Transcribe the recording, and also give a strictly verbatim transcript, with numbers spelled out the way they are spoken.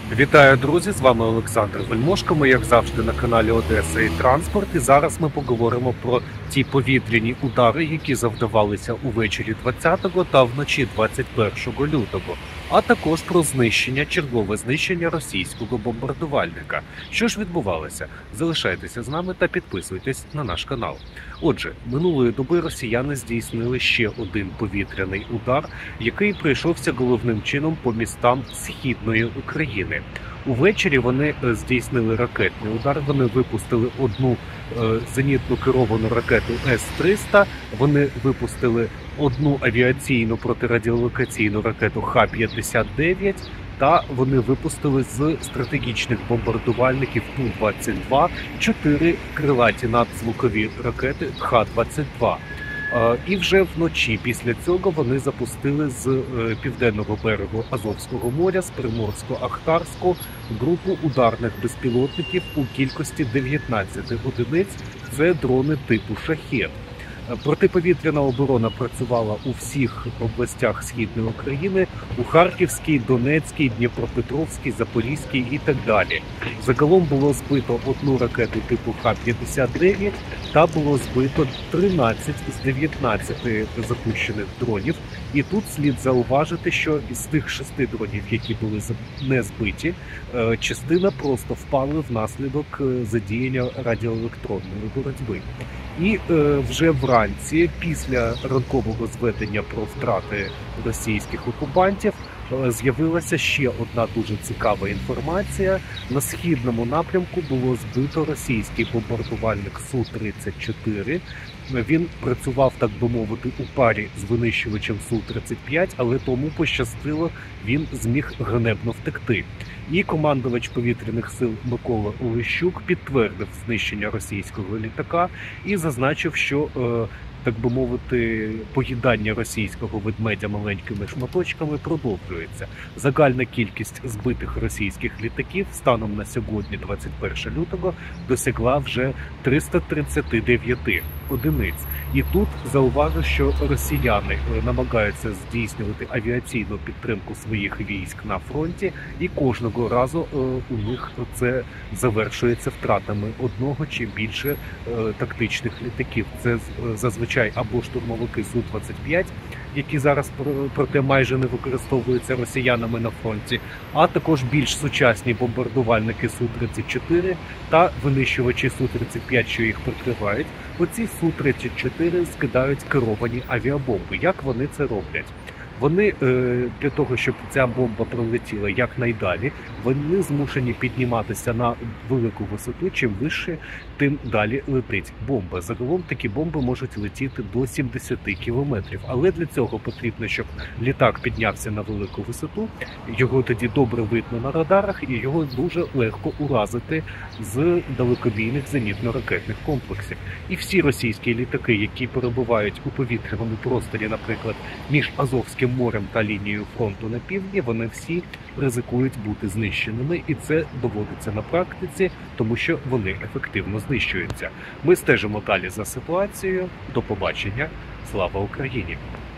Вітаю, друзі! З вами Олександр Вельмошко. Ми, як завжди, на каналі Одеса і Транспорт. І зараз ми поговоримо про ті повітряні удари, які завдавалися увечері двадцятого та вночі двадцять першого лютого, а також про знищення, чергове знищення російського бомбардувальника. Що ж відбувалося? Залишайтеся з нами та підписуйтесь на наш канал. Отже, минулої доби росіяни здійснили ще один повітряний удар, який прийшовся головним чином по містам Східної України. Увечері вони здійснили ракетний удар, вони випустили одну е, зенітну керовану ракету С триста, вони випустили одну авіаційну протирадіолокаційну ракету Х п'ятдесят дев'ять, та вони випустили з стратегічних бомбардувальників Ту двадцять два чотири крилаті надзвукові ракети Х двадцять два. І вже вночі після цього вони запустили з південного берегу Азовського моря, з Приморсько-Ахтарську, групу ударних безпілотників у кількості дев'ятнадцяти одиниць. Це дрони типу «Шахед». Протиповітряна оборона працювала у всіх областях Східної України – у Харківській, Донецькій, Дніпропетровській, Запорізькій і так далі. Загалом було збито одну ракету типу Х п'ятдесят дев'ять та було збито тринадцять з дев'ятнадцяти запущених дронів. І тут слід зауважити, що із тих шести дронів, які були не збиті, частина просто впали внаслідок задіяння радіоелектронної боротьби. І е, вже вранці, після ранкового зведення про втрати російських окупантів, е, з'явилася ще одна дуже цікава інформація. На східному напрямку було збито російський бомбардувальник Су тридцять чотири. Він працював, так би мовити, у парі з винищувачем Су тридцять п'ять, але тому пощастило, він зміг ганебно втекти. І командувач повітряних сил Микола Олещук підтвердив знищення російського літака і зазначив, що, так би мовити, поїдання російського ведмедя маленькими шматочками продовжується. Загальна кількість збитих російських літаків станом на сьогодні, двадцять перше лютого, досягла вже триста тридцять дев'ять одиниць. І тут зауважу, що росіяни намагаються здійснювати авіаційну підтримку своїх військ на фронті, і кожного разу у них це завершується втратами одного чи більше тактичних літаків. Це зазвичай або штурмовики Су двадцять п'ять, які зараз, проте, майже не використовуються росіянами на фронті, а також більш сучасні бомбардувальники Су тридцять чотири та винищувачі Су тридцять п'ять, що їх прикривають. Оці Су тридцять чотири скидають керовані авіабомби. Як вони це роблять? Вони, для того, щоб ця бомба пролетіла якнайдалі, вони змушені підніматися на велику висоту. Чим вище, тим далі летить бомба. Загалом такі бомби можуть летіти до сімдесяти кілометрів. Але для цього потрібно, щоб літак піднявся на велику висоту, його тоді добре видно на радарах, і його дуже легко уразити з далекобійних зенітно-ракетних комплексів. І всі російські літаки, які перебувають у повітряному просторі, наприклад, між Азовським морем та лінією фронту на півдні, вони всі ризикують бути знищеними, і це доводиться на практиці, тому що вони ефективно знищуються. Ми стежимо далі за ситуацією. До побачення. Слава Україні!